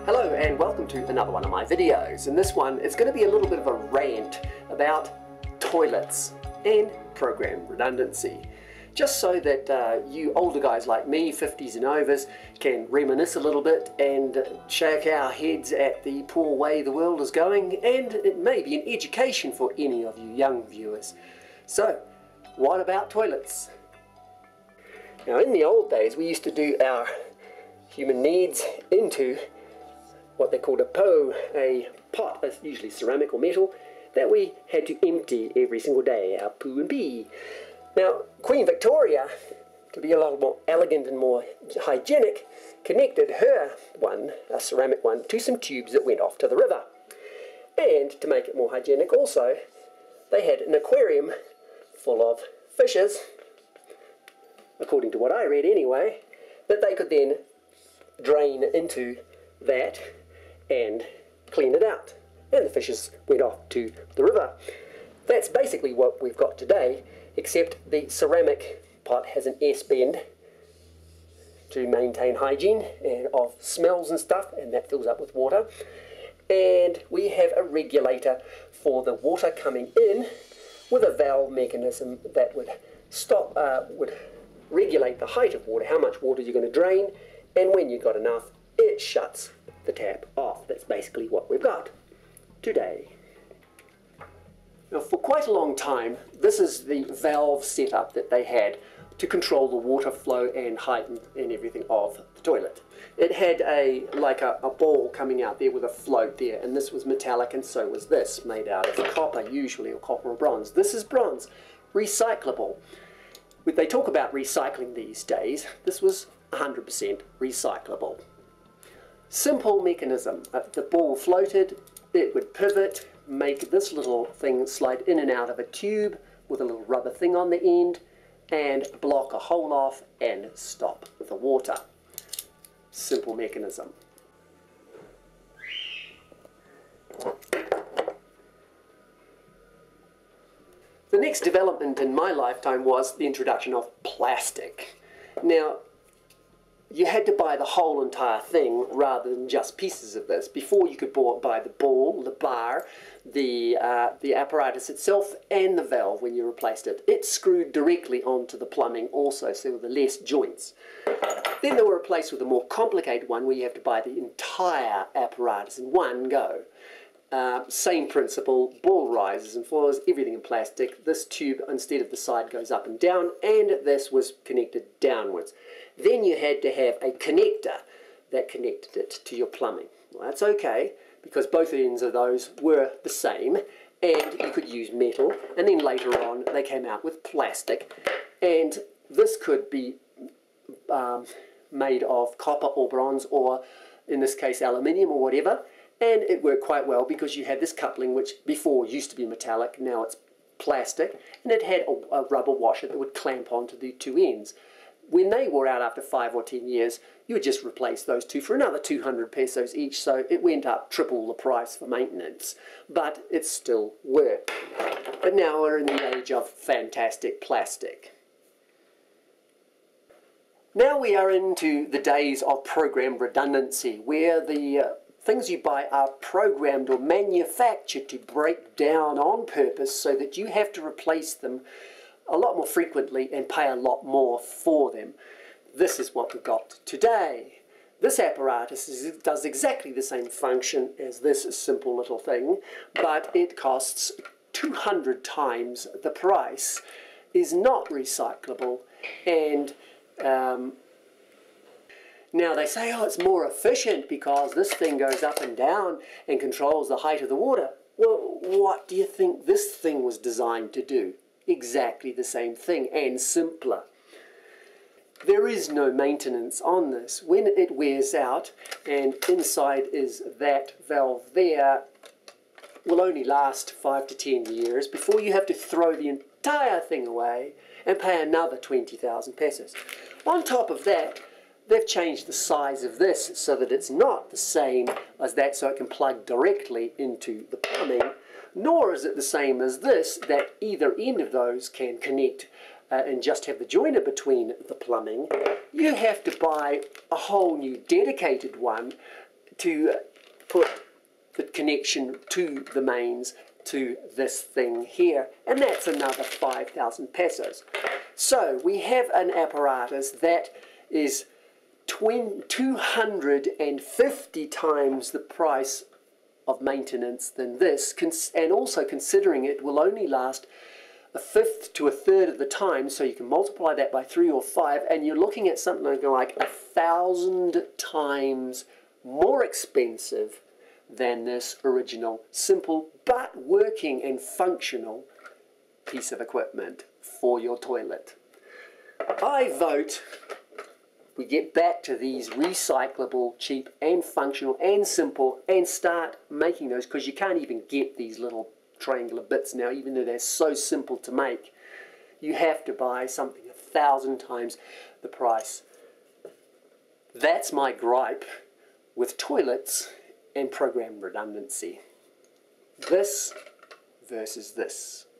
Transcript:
Hello and welcome to another one of my videos. In this one it's going to be a little bit of a rant about toilets and program redundancy. Just so that you older guys like me, 50s and overs, can reminisce a little bit and shake our heads at the poor way the world is going, and it may be an education for any of you young viewers. So, what about toilets? Now in the old days we used to do our human needs into what they called a pot, usually ceramic or metal, that we had to empty every single day, our poo and pee. Now, Queen Victoria, to be a lot more elegant and more hygienic, connected her one, a ceramic one, to some tubes that went off to the river. And to make it more hygienic also, they had an aquarium full of fishes, according to what I read anyway, that they could then drain into that and clean it out. And the fishes went off to the river. That's basically what we've got today, except the ceramic pot has an S-bend to maintain hygiene and of smells and stuff, and that fills up with water. And we have a regulator for the water coming in with a valve mechanism that would stop, would regulate the height of water, how much water you're going to drain, and when you've got enough, it shuts the tap off. That's basically what we've got today. Now, for quite a long time, this is the valve setup that they had to control the water flow and height and everything of the toilet. It had like a ball coming out there with a float there, and this was metallic, and so was this, made out of copper usually, or copper or bronze. This is bronze, recyclable. When they talk about recycling these days, this was 100% recyclable. Simple mechanism. The ball floated, it would pivot, make this little thing slide in and out of a tube with a little rubber thing on the end, and block a hole off and stop the water. Simple mechanism. The next development in my lifetime was the introduction of plastic. Now, you had to buy the whole entire thing rather than just pieces of this. Before, you could buy the ball, the bar, the apparatus itself, and the valve when you replaced it. It screwed directly onto the plumbing also, so there were less joints. Then they were replaced with a more complicated one where you have to buy the entire apparatus in one go. Same principle, ball rises and falls, everything in plastic. This tube, instead of the side, goes up and down, and this was connected downwards. Then you had to have a connector that connected it to your plumbing. Well, that's okay, because both ends of those were the same, and you could use metal. And then later on, they came out with plastic, and this could be made of copper or bronze, or in this case, aluminium or whatever. And it worked quite well because you had this coupling, which before used to be metallic, now it's plastic, and it had a rubber washer that would clamp onto the two ends. When they wore out after 5 or 10 years, you would just replace those two for another 200 pesos each, so it went up triple the price for maintenance. But it still worked. But now we're in the age of fantastic plastic. Now we are into the days of program redundancy, where the things you buy are programmed or manufactured to break down on purpose so that you have to replace them a lot more frequently and pay a lot more for them. This is what we've got today. This apparatus does exactly the same function as this simple little thing, but it costs 200 times the price, is not recyclable, and now they say, oh, it's more efficient because this thing goes up and down and controls the height of the water. Well, what do you think this thing was designed to do? Exactly the same thing, and simpler. There is no maintenance on this. When it wears out, and inside is that valve there, will only last 5 to 10 years before you have to throw the entire thing away and pay another 20,000 pesos. On top of that, they've changed the size of this so that it's not the same as that, so it can plug directly into the plumbing, nor is it the same as this, that either end of those can connect and just have the joiner between the plumbing. You have to buy a whole new dedicated one to put the connection to the mains to this thing here, and that's another 5,000 pesos. So we have an apparatus that is 250 times the price of maintenance than this, and also considering it will only last a fifth to a third of the time, so you can multiply that by 3 or 5, and you're looking at something like 1,000 times more expensive than this original simple but working and functional piece of equipment for your toilet. I vote we get back to these recyclable, cheap and functional and simple, and start making those, because you can't even get these little triangular bits now, even though they're so simple to make. You have to buy something 1,000 times the price. That's my gripe with toilets and program redundancy. This versus this.